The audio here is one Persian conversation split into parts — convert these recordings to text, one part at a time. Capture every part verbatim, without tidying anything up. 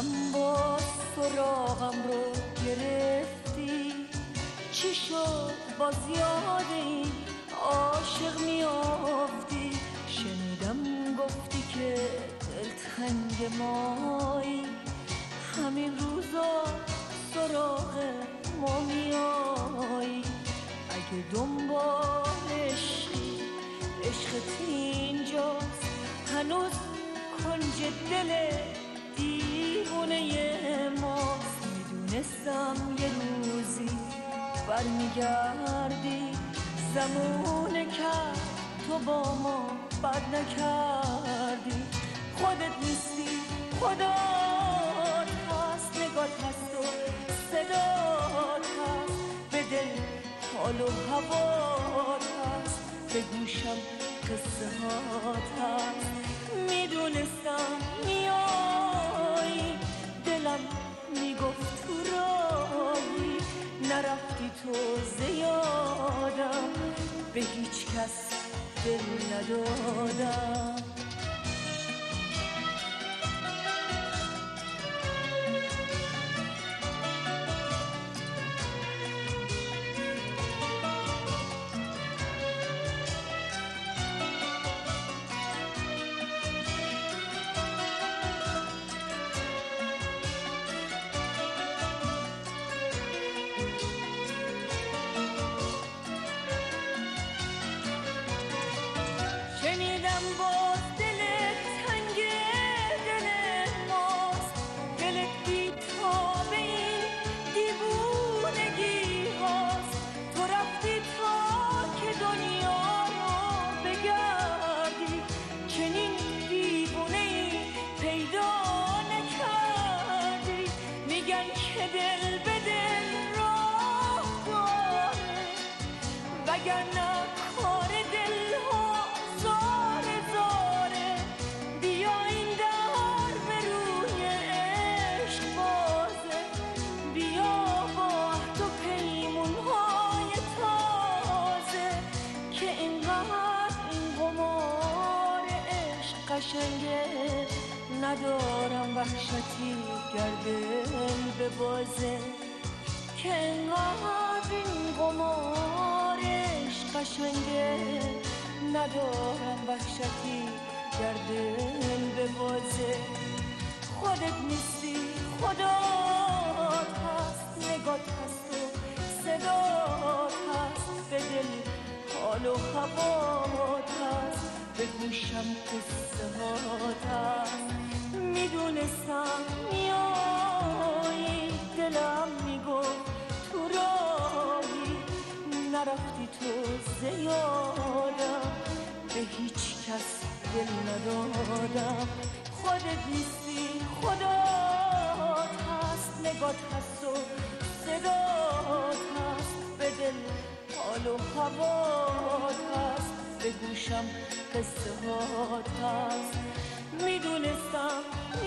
شنیدم با سراغم رو گرفتی، چی شد باز یاد این عاشق میافتی. شنیدم گفتی که دلتنگ مایی، همین روزا سراغ ما میایی. اگه دنبالشی عشقت اینجاست، هنوز کنج دل دیوونه ماست. میدونستم یه روزی برمیگردی، زمونه کرد تو با ما بد نکردی. خودت نیستی خدات هست، نگات هست و صدات هست، به دل حال و هوات هست، به گوشم قصه هات هست. میدونستم میایی، دلم میگفت تو راهی، نرفتی تو زیادم، به هیچ کس دل ندادم. شنیدم باز دلت تنگ دل ماست، دلت بی تاب این دیوونگی هاست. تو رفتی تا که دنیا رو بگردی، چنین دیوونه ای پیدا نکردی. میگن که دل به دل راه داره، وگرنه کار دل ها زاره زاره. بیا این در به روی عشق بازه، بیا با عهد و پیمون های تازه، که اینقدر این قمار عشق قشنگه. ندارم وحشتی گردل به بازه، که اینقدر این قمار عشق قشنگه. ندارم وحشتی در دل به بازه. خودت نیستی خدات هست، نگات هست و صدات هست، به دل حال و هوات هست، به گوشم قصه هات هست. میدونستم میایی، دلم میگفت تو راهی، نرفتی تو زیادم، به هیچ کس دل ندادم. خودت نیستی خدات هست، نگات هست و صدات هست، به دل حال و هوات هست، به گوشم قصه هات هست. میدونستم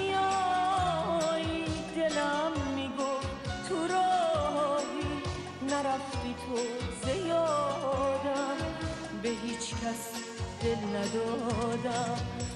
میایی، دلم میگفت تو راهی، نرفتی تو زیادم، به هیچ کس دل ندادم.